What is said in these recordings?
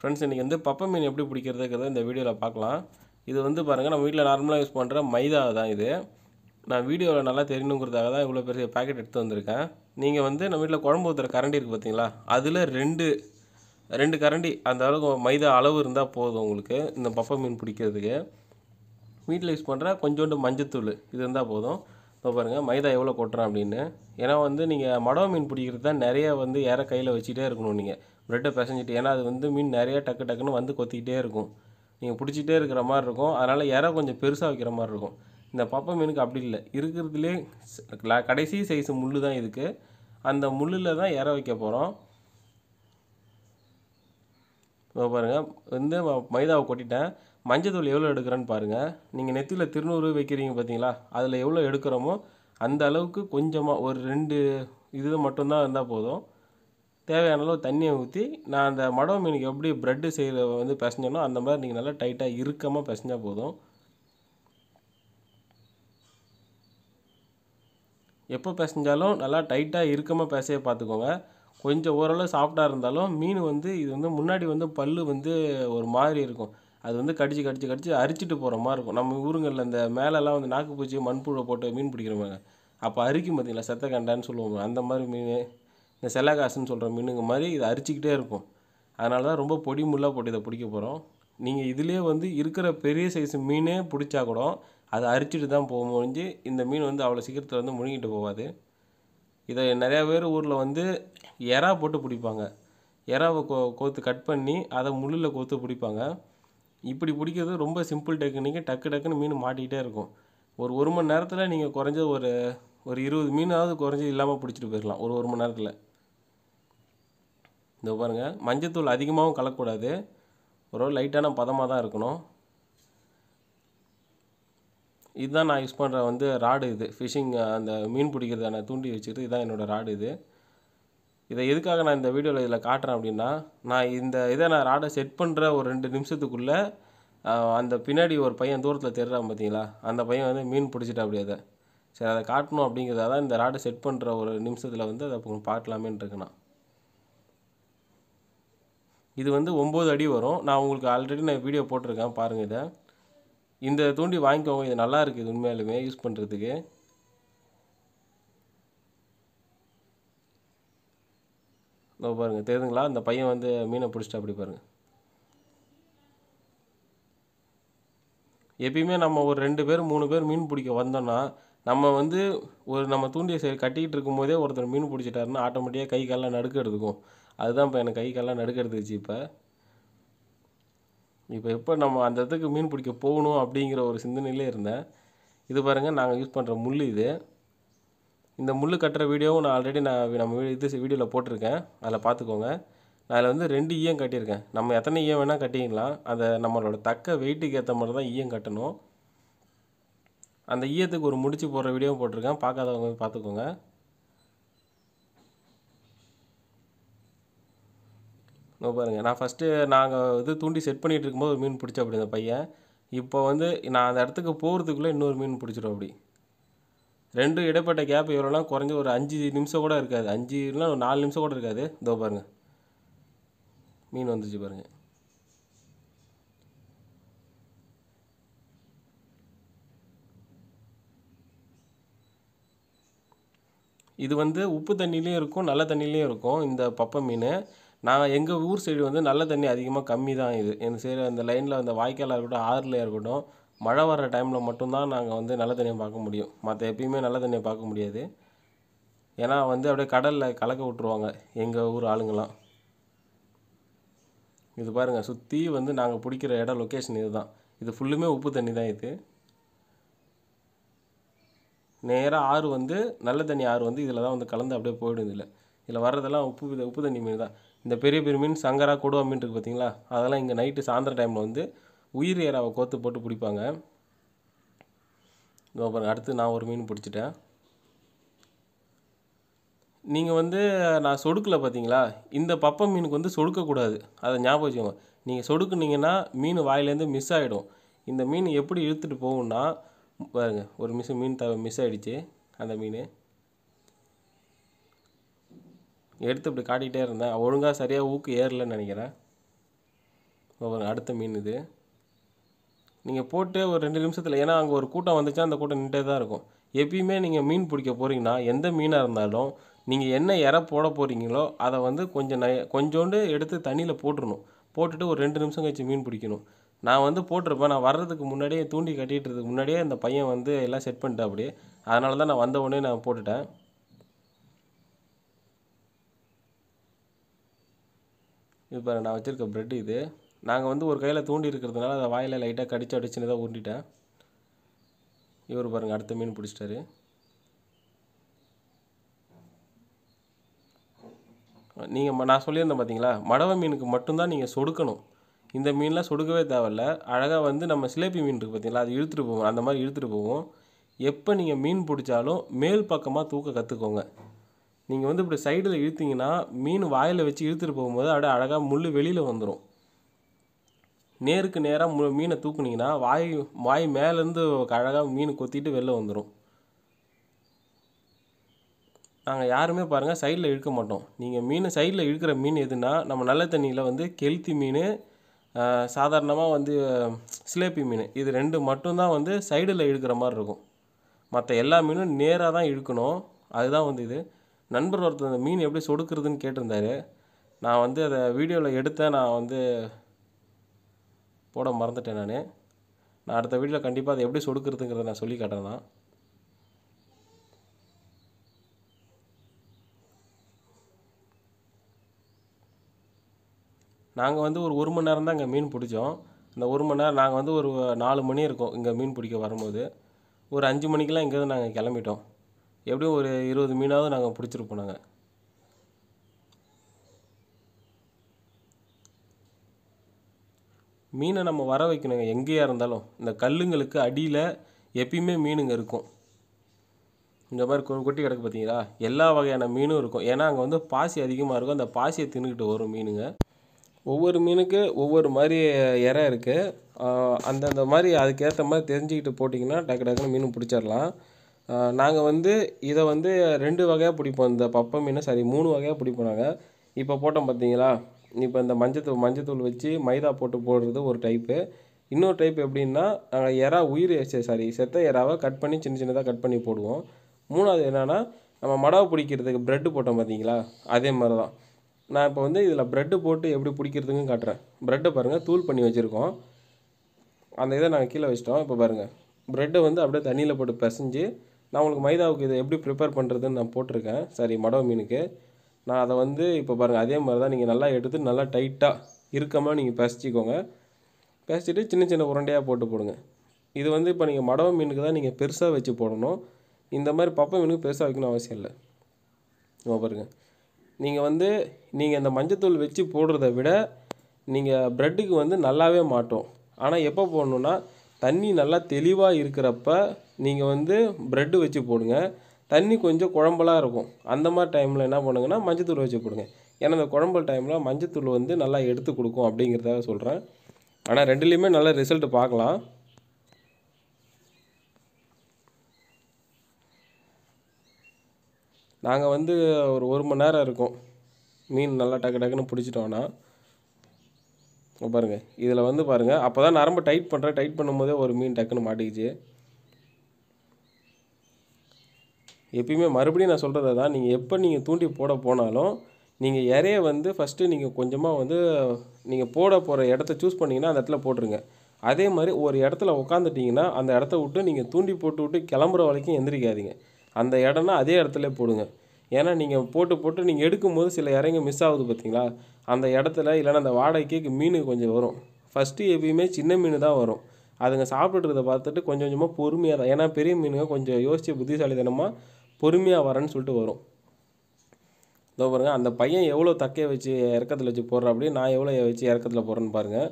Friends இன்றைக்கி வந்து பப்பை மீன் எப்படி பிடிக்கிறதுங்கிறத இந்த வீடியோவில் பார்க்கலாம். இது வந்து பாருங்கள், நம்ம வீட்டில் நார்மலாக யூஸ் பண்ணுற மைதா தான் இது. நான் வீடியோவில் நல்லா தெரியணுங்கிறதுக்காக தான் இவ்வளோ பெரிய பேக்கெட் எடுத்து வந்திருக்கேன். நீங்கள் வந்து நம்ம வீட்டில் குழம்பு ஊற்றுற கரண்டி இருக்குது பார்த்தீங்களா, அதில் ரெண்டு கரண்டி அந்த அளவுக்கு மைதா அளவு இருந்தால் போதும் உங்களுக்கு இந்த பப்பை மீன் பிடிக்கிறதுக்கு. வீட்டில் யூஸ் பண்ணுற கொஞ்சோண்டு மஞ்சத்தூள் இது இருந்தால் போதும். இப்போ பாருங்கள் மைதா எவ்வளோ கொட்டுறேன் அப்படின்னு. ஏன்னா வந்து நீங்கள் மடவ மீன் பிடிக்கிறது தான் நிறைய வந்து கையில் வச்சுட்டே இருக்கணும் நீங்கள் ப்ரெட்டை பிசைஞ்சிட்டு. ஏன்னா அது வந்து மீன் நிறைய டக்குன்னு வந்து கொத்திக்கிட்டே இருக்கும், நீங்கள் பிடிச்சிட்டே இருக்கிற மாதிரி இருக்கும். அதனால் கொஞ்சம் பெருசாக வைக்கிற மாதிரி இருக்கும். இந்த பப்பை மீனுக்கு அப்படி இல்லை, இருக்கிறதுலே கடைசி சைஸ் முள் தான் இதுக்கு. அந்த முள்ளில் தான் வைக்க போகிறோம். இப்போ பாருங்கள் வந்து மைதாவை கொட்டிட்டேன். மஞ்சத்தூள் எவ்வளோ எடுக்கிறேன்னு பாருங்கள். நீங்கள் நெத்தியில் திருநூறு வைக்கிறீங்க பார்த்தீங்களா, அதில் எவ்வளோ எடுக்கிறோமோ அந்த அளவுக்கு கொஞ்சமாக ஒரு 2 இது மட்டும்தான் இருந்தால் போதும். தேவையான அளவு தண்ணியை ஊற்றி நான் அந்த மடவ மீனுக்கு எப்படி ப்ரெட்டு செய்கிற வந்து பிசைஞ்சனோ அந்த மாதிரி நீங்கள் நல்லா டைட்டாக இறுக்கமாக பிசைஞ்சால் போதும். எப்போ பிசைஞ்சாலும் நல்லா டைட்டாக இறுக்கமாக பிசைய பார்த்துக்கோங்க. கொஞ்சம் ஓரளவு சாஃப்டாக இருந்தாலும் மீன் வந்து இது வந்து முன்னாடி வந்து பல் வந்து ஒரு மாதிரி இருக்கும். அது வந்து கடிச்சு அரிச்சிட்டு போகிற மாதிரி இருக்கும். நம்ம ஊருங்களில் இந்த மேலெல்லாம் வந்து நாக்கு பூச்சி மண்புழை போட்டு மீன் பிடிக்கிறவங்க அப்போ அரிக்கும் பார்த்தீங்களா, செத்த கண்டான்னு சொல்லுவாங்க. அந்த மாதிரி மீன், இந்த செல்லகாசுன்னு சொல்கிற மீனுங்க மாதிரி இது அரிச்சிக்கிட்டே இருக்கும். அதனால தான் ரொம்ப பொடி முள்ளாக போட்டு இதை பிடிக்க போகிறோம். நீங்கள் இதிலே வந்து இருக்கிற பெரிய சைஸ் மீனே பிடிச்சா கூட அதை அரிச்சிட்டு தான் போக முடிஞ்சு, இந்த மீன் வந்து அவ்வளோ சீக்கிரத்தில் வந்து முழுங்கிட்டு போகாது. இதை நிறையா பேர் ஊரில் வந்து எறா போட்டு பிடிப்பாங்க. எறாவை கோத்து கட் பண்ணி அதை முள்ளில் கோத்து பிடிப்பாங்க. இப்படி பிடிக்கிறது ரொம்ப சிம்பிள் டெக்னிக்கு. டக்குன்னு மீன் மாட்டிக்கிட்டே இருக்கும். ஒரு மணி நேரத்தில் நீங்கள் குறைஞ்ச ஒரு 20 மீனாவது குறைஞ்சி இல்லாமல் பிடிச்சிட்டு போயிடலாம் ஒரு மணி நேரத்தில். இந்த பாருங்கள், மஞ்சத்தூள் அதிகமாகவும் கலக்கக்கூடாது, ஒரு லைட்டான பதமாக தான் இருக்கணும். இதுதான் நான் யூஸ் பண்ணுற வந்து ராடு. இது ஃபிஷ்ஷிங் அந்த மீன் பிடிக்கிறதான தூண்டி வச்சுக்கிட்டு இதுதான் என்னோடய ராடு. இதை எதுக்காக நான் இந்த வீடியோவில் இதில் காட்டுறேன் அப்படின்னா, நான் நான் ராடை செட் பண்ணுற ஒரு 2 நிமிஷத்துக்குள்ளே அந்த பின்னாடி ஒரு பையன் தூரத்தில் தெரிறான் பார்த்தீங்களா, அந்த பையன் வந்து மீன் பிடிச்சிட்டா அப்படியே. சரி, அதை காட்டணும் அப்படிங்கிறதா தான் இந்த ராடை செட் பண்ணுற ஒரு நிமிஷத்தில் வந்து அதை பார்க்கலாமேன்னு இருக்குண்ணா. இது வந்து 9 அடி வரும். நான் உங்களுக்கு ஆல்ரெடி வீடியோ போட்டிருக்கேன் பாருங்கள். இந்த தூண்டி வாங்கிக்கோங்க, இது நல்லா இருக்குது உண்மையாலுமே யூஸ் பண்ணுறதுக்கு. பாருங்கள் தெரியுதுங்களா, இந்த பையன் வந்து மீனை பிடிச்சிட்டா அப்படி பாருங்கள். எப்பயுமே நம்ம ஒரு 2 பேர் 3 பேர் மீன் பிடிக்க வந்தோன்னா, நம்ம வந்து நம்ம தூண்டியை கட்டிக்கிட்டு இருக்கும் போதே ஒருத்தர் மீன் பிடிச்சிட்டாருன்னா ஆட்டோமேட்டிக்காக கை காலெலாம் நடுக்க எடுத்துக்கும். அதுதான் இப்போ எனக்கு கை காலெலாம் நடுக்க எடுத்துக்கிச்சு. இப்போ எப்போ நம்ம அந்த இடத்துக்கு மீன் பிடிக்க போகணும் அப்படிங்கிற ஒரு சிந்தனையிலே இருந்தேன். இது பாருங்கள், நாங்கள் யூஸ் பண்ணுற முள் இது. இந்த முள் கட்டுற வீடியோவும் நான் ஆல்ரெடி நம்ம வீடியோவில் போட்டிருக்கேன், அதில் பார்த்துக்கோங்க. நான் அதில் வந்து 2 ஈயம் கட்டியிருக்கேன். நம்ம எத்தனை ஈயம் வேணால் கட்டிக்கலாம், அதை நம்மளோட தக்க வெயிட்டுக்கு ஏற்ற மாதிரி தான் ஈயம் கட்டணும். அந்த ஈயத்துக்கு ஒரு முடிச்சு போடுற வீடியோவும் போட்டிருக்கேன், பார்க்காதவங்க பார்த்துக்கோங்க. பாருங்கள், நான் ஃபஸ்ட்டு நாங்கள் தூண்டி செட் பண்ணிகிட்டு இருக்கும்போது ஒரு மீன் பிடிச்ச அப்படி அந்த பையன். இப்போ வந்து நான் அந்த இடத்துக்கு போகிறதுக்குள்ளே இன்னொரு மீன் பிடிச்சிடும். அப்படி 2 இடைப்பட்ட கேப் எவ்வளோனா குறைஞ்ச ஒரு 5 நிமிஷம் கூட இருக்காது, 5 இல்லைனா ஒரு 4 நிமிஷம் கூட இருக்காது. இதோ பாருங்கள், மீன் வந்துச்சு பாருங்கள். இது வந்து உப்பு தண்ணிலையும் இருக்கும், நல்ல தண்ணிலையும் இருக்கும் இந்த பப்பை மீன். நான் எங்கள் ஊர் சைடு வந்து நல்ல தண்ணி அதிகமாக கம்மி தான். எங்கள் சைடு அந்த லைனில் அந்த வாய்க்காலாக இருக்கட்டும், ஆறுலையாக இருக்கட்டும், மழை வர்ற டைமில் மட்டும்தான் நாங்கள் வந்து நல்ல தண்ணியை பார்க்க முடியும். மற்ற எப்பயுமே நல்ல தண்ணியை பார்க்க முடியாது. ஏன்னா வந்து அப்படியே கடலில் கலக்க விட்ருவாங்க எங்கள் ஊர் ஆளுங்கள்லாம். இது பாருங்கள், சுற்றி வந்து நாங்கள் பிடிக்கிற இடம் லொக்கேஷன் இது தான். இது ஃபுல்லுமே உப்பு தண்ணி தான். இது நேராக ஆறு வந்து நல்ல தண்ணி ஆறு வந்து இதில் தான் வந்து கலந்து அப்படியே போயிடும். இதில் வர்றதெல்லாம் உப்பு தண்ணி மீன் தான். இந்த பெரிய மீன் சங்கரா கொடுவா மீன் இருக்குது பார்த்தீங்களா, அதெல்லாம் இங்கே நைட்டு சாயந்தர டைமில் வந்து உயிர் ஏறாவை கோத்து போட்டு பிடிப்பாங்க. அடுத்து நான் ஒரு மீன் பிடிச்சிட்டேன். நீங்கள் வந்து நான் சொடுக்கலை பார்த்தீங்களா, இந்த பப்பை மீனுக்கு வந்து சொடுக்கக்கூடாது, அதை ஞாபகம் வச்சுக்கோங்க. நீங்கள் சொடுக்குனீங்கன்னா மீன் வாயிலேருந்து மிஸ் ஆகிடும். இந்த மீன் எப்படி இழுத்துட்டு போகும்னா பாருங்கள், ஒரு மீன் மிஸ் ஆகிடுச்சு. அந்த மீன் எடுத்து இப்படி காட்டிகிட்டே இருந்தேன், ஒழுங்காக சரியாக ஊக்கு ஏறலன்னு நினைக்கிறேன். அடுத்த மீன் இது. நீங்கள் போட்டு ஒரு 2 நிமிஷத்தில், ஏன்னா அங்கே ஒரு கூட்டம் வந்துச்சா அந்த கூட்டம் நின்றுட்டே தான் இருக்கும். எப்பயுமே நீங்கள் மீன் பிடிக்க போகிறீங்கன்னா எந்த மீனாக இருந்தாலும் நீங்கள் என்ன இறை போட போகிறீங்களோ அதை வந்து கொஞ்சோண்டு எடுத்து தண்ணியில் போட்டுடணும். போட்டுட்டு ஒரு 2 நிமிஷம் கழிச்சு மீன் பிடிக்கணும். நான் வந்து போட்டிருப்பேன். நான் வர்றதுக்கு முன்னாடியே தூண்டி கட்டிட்டுறதுக்கு முன்னாடியே அந்த பையன் வந்து எல்லாம் செட் பண்ணிட்டேன் அப்படியே. அதனால தான் நான் வந்த உடனே நான் போட்டுட்டேன். இது பாருங்க, நான் வச்சுருக்க ப்ரெட்டு இது. நாங்கள் வந்து ஒரு கையில் தூண்டி இருக்கிறதுனால அதை வாயில் லைட்டாக கடிச்சு அடிச்சுன்னு தான் உருட்டிட்டேன். இவர் பாருங்கள் அடுத்த மீன் பிடிச்சிட்டாரு. நான் சொல்லியிருந்தேன் பார்த்தீங்களா, மடவை மீனுக்கு மட்டும்தான் நீங்கள் சொடுக்கணும். இந்த மீன்லாம் சொடுக்கவே தேவையில்ல. அழகாக வந்து நம்ம சிலேபி மீன் இருக்குது பார்த்தீங்களா, அது இழுத்துட்டு போவோம். அந்த மாதிரி இழுத்துட்டு போவோம். எப்போ நீங்கள் மீன் பிடிச்சாலும் மேல் பக்கமாக தூக்க கற்றுக்கோங்க. நீங்கள் வந்து இப்படி சைடில் இழுத்தீங்கன்னா மீன் வாயில் வச்சு இழுத்துட்டு போகும்போது அப்படியே அழகாக முள் வெளியில் வந்துடும். நேருக்கு நேராக மீனை தூக்குனீங்கன்னா வாய் மேலேருந்து அழகாக மீன் கொத்திட்டு வெளில வந்துடும். நாங்கள் யாருமே பாருங்கள் சைடில் இழுக்க மாட்டோம். நீங்கள் மீன் சைடில் இழுக்கிற மீன் எதுனா, நம்ம நல்ல தண்ணியில் வந்து கெளுத்தி மீன், சாதாரணமாக வந்து சிலேபி மீன், இது 2 மட்டும்தான் வந்து சைடில் இழுக்கிற மாதிரி இருக்கும். மற்ற எல்லா மீனும் நேராக தான் இழுக்கணும். அதுதான் வந்து இது. நண்பர் ஒருத்தர் அந்த மீன் எப்படி சொடுக்கிறதுன்னு கேட்டிருந்தாரு. நான் வந்து அதை வீடியோவில் எடுத்தேன். நான் வந்து போட மறந்துட்டேன். நான் அடுத்த வீடியோவில் கண்டிப்பாக அதை எப்படி சொடுக்கிறதுங்கிறத நான் சொல்லி காட்டுறேன் தான். நாங்கள் வந்து ஒரு 1 மணி நேரம் தான் இங்கே மீன் பிடிச்சோம். இந்த 1 மணி நேரம் நாங்கள் வந்து ஒரு 4 மணி இருக்கும் இங்கே மீன் பிடிக்க வரும்போது. ஒரு 5 மணிக்கெலாம் இங்கேருந்து நாங்கள் கிளம்பிட்டோம். எப்படியும் ஒரு 20 மீனாவது நாங்கள் பிடிச்சிருப்போம். நாங்கள் மீனை நம்ம வர வைக்கணுங்க. எங்கேயா இருந்தாலும் இந்த கல்லுங்களுக்கு அடியில் எப்பயுமே மீனுங்க இருக்கும். இந்த மாதிரி கொட்டி கிடக்கு பார்த்தீங்களா, எல்லா வகையான மீனும் இருக்கும். ஏன்னா அங்கே வந்து பாசி அதிகமாக இருக்கும். அந்த பாசியை தின்னுக்கிட்டு வரும் மீனுங்க. ஒவ்வொரு மீனுக்கு ஒவ்வொரு மாதிரி இறை இருக்குது. அந்தந்த மாதிரி அதுக்கேற்ற மாதிரி தெரிஞ்சுக்கிட்டு போட்டிங்கன்னா டக்கு டக்குன்னு மீன் பிடிச்சிடலாம். நாங்கள் வந்து இதை வந்து 2 வகையாக பிடிப்போம். இந்த பப்பை மீன் 3 வகையாக பிடிப்போம் நாங்கள். இப்போ போட்டோம் பார்த்தீங்களா, இப்போ இந்த மஞ்சத்தூள் வச்சு மைதா போட்டு போடுறது ஒரு டைப்பு. இன்னொரு டைப் எப்படின்னா, நாங்கள் எறா செத்த எறாவை கட் பண்ணி சின்ன சின்னதாக கட் பண்ணி போடுவோம். 3வது என்னென்னா, நம்ம மடவை பிடிக்கிறதுக்கு ப்ரெட்டு போட்டோம் பார்த்தீங்களா, அதே மாதிரி தான். நான் இப்போ வந்து இதில் ப்ரெட்டு போட்டு எப்படி பிடிக்கிறதுன்னு காட்டுறேன். ப்ரெட்டை பாருங்கள், தூள் பண்ணி வச்சுருக்கோம். அந்த இதை நாங்கள் கீழே வச்சிட்டோம். இப்போ பாருங்கள், ப்ரெட்டை வந்து அப்படியே தண்ணியில் போட்டு பிசைஞ்சு, நான் உங்களுக்கு மைதாவுக்கு இதை எப்படி ப்ரிப்பேர் பண்ணுறதுன்னு நான் போட்டிருக்கேன். மடவை மீனுக்கு நான் அதை வந்து இப்போ பாருங்கள், அதே மாதிரி தான். நீங்கள் நல்லா எடுத்து நல்லா டைட்டாக இறுக்கமாக நீங்கள் பிசைச்சிக்கோங்க. பிசைச்சிட்டு சின்ன சின்ன உருண்டையாக போட்டு போடுங்க. இது வந்து இப்போ நீங்கள் மடவை மீனுக்கு தான் நீங்கள் பெருசாக வச்சு போடணும். இந்த மாதிரி பப்பை மீனுக்கு பெருசாக வைக்கணும் அவசியம் இல்லை. பாருங்கள், நீங்கள் இந்த மஞ்சத்தூள் வச்சு போடுறத விட நீங்கள் ப்ரெட்டுக்கு வந்து நல்லாவே மாட்டோம். ஆனால் எப்போ போடணுன்னா, தண்ணி நல்லா தெளிவாக இருக்கிறப்ப நீங்கள் வந்து ப்ரெட்டு வச்சு போடுங்க. தண்ணி கொஞ்சம் குழம்பலாக இருக்கும். அந்த மாதிரி டைமில் என்ன பண்ணுங்கன்னா, மஞ்சத்தூள் வச்சு போடுங்க. ஏன்னா அந்த குழம்பல் டைமில் மஞ்சத்தூள் வந்து நல்லா எடுத்து கொடுக்கும் அப்படிங்கிறதாக சொல்கிறேன். ஆனால் 2லேயுமே நல்ல ரிசல்ட் பார்க்கலாம். நாங்கள் வந்து ஒரு 1 மணி நேரம் இருக்கும் மீன் நல்லா டக்கு டக்குன்னு பிடிச்சிட்டோன்னா. பாருங்கள், இதில் வந்து பாருங்கள், அப்போ தான் நரம்பு டைட் பண்ணும்போதே ஒரு மீன் டக்குன்னு மாட்டிக்கிச்சு. எப்பயுமே மறுபடியும் நான் சொல்கிறது தான், நீங்கள் எப்போ நீங்கள் தூண்டி போட போனாலும் நீங்கள் இறைய வந்து ஃபஸ்ட்டு நீங்கள் கொஞ்சமாக வந்து நீங்கள் போட போகிற இடத்த சூஸ் பண்ணிங்கன்னா அந்த இடத்துல போட்டுருங்க. அதே மாதிரி ஒரு இடத்துல உட்காந்துட்டிங்கன்னா அந்த இடத்த விட்டு நீங்கள் தூண்டி போட்டு கிளம்புற வரைக்கும் எந்திரிக்காதீங்க. அந்த இடம்னா அதே இடத்துல போடுங்க. ஏன்னா நீங்கள் போட்டு நீங்கள் எடுக்கும்போது சில இறைங்க மிஸ் ஆகுது பார்த்தீங்களா, அந்த இடத்துல இல்லைன்னா அந்த வாடகைக்கு மீன் கொஞ்சம் வரும். ஃபஸ்ட்டு எப்பயுமே சின்ன மீன் தான் வரும். அதுங்க சாப்பிட்றத பார்த்துட்டு கொஞ்சம் கொஞ்சமாக பொறுமையாக தான், ஏன்னா பெரிய மீனுங்க கொஞ்சம் யோசித்து புத்திசாலித்தனமாக பொறுமையாக வரேன்னு சொல்லிட்டு வரும். இதோ பாருங்கள், அந்த பையன் எவ்வளோ தக்கையை வச்சு இறக்கத்தில் வச்சு போடுற அப்படி, நான் எவ்வளோ வச்சு இறக்கத்தில் போடுறேன்னு பாருங்கள்.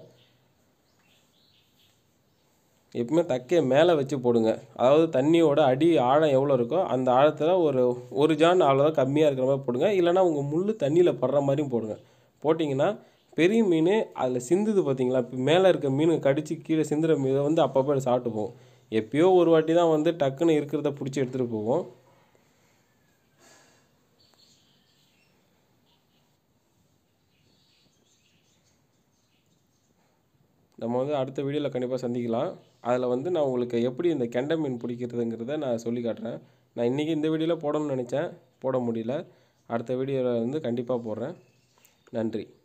எப்பவுமே தக்கையை மேலே வச்சு போடுங்க. அதாவது தண்ணியோட அடி ஆழம் எவ்வளோ இருக்கோ அந்த ஆழத்தில் ஒரு ஜான் அவ்வளோதான் கம்மியாக இருக்கிற மாதிரி போடுங்க. இல்லைனா உங்கள் முள் தண்ணியில் படுற மாதிரியும் போடுங்க. போட்டிங்கன்னா பெரிய மீன் அதில் சிந்துது பார்த்தீங்களா, இப்போ மேலே இருக்க மீன் கடித்து கீழே சிந்துற மீனை வந்து அப்பப்போ சாப்பிட்டு போகும். எப்பயோ ஒரு வாட்டி தான் வந்து டக்குன்னு இருக்கிறத பிடிச்சி எடுத்துகிட்டு போகும். நம்ம வந்து அடுத்த வீடியோவில் கண்டிப்பாக சந்திக்கலாம். அதில் வந்து நான் உங்களுக்கு எப்படி இந்த கெண்டை மீன் பிடிக்கிறதுங்கிறத நான் சொல்லி காட்டுறேன். நான் இன்றைக்கி இந்த வீடியோவில் போடணும்னு நினச்சேன், போட முடியல. அடுத்த வீடியோவில் வந்து கண்டிப்பாக போடுறேன். நன்றி.